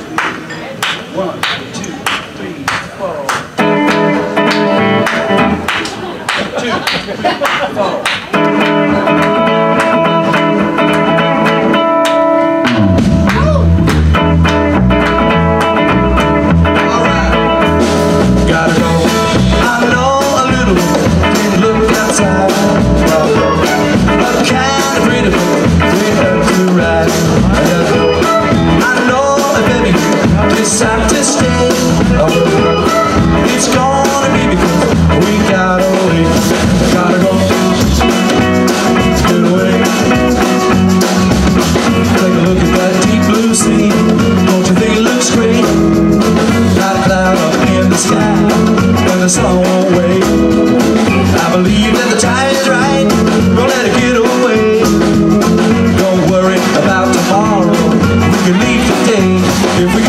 1, 2, 3, 4. 2, 3, 4. Decide to stay. It's gonna be because we gotta wait. Gotta go. Get away. Take a look at that deep blue sea. Don't you think it looks great? Not a cloud up in the sky, and the sun won't wait. I believe that the time is right. Don't let it get away. Don't worry about tomorrow. We can leave today if we